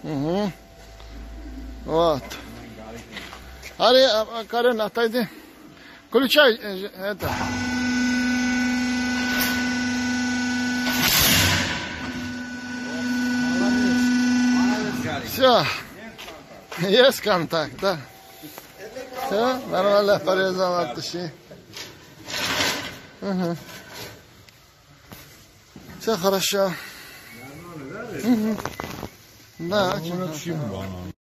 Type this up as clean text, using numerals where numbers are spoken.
Угу. Вот. Ари, Карен, отойди. Включай это. Все. Есть контакт, да. Все, нормально порезал от души. Угу. Все хорошо. Угу. Да, очень хорошо.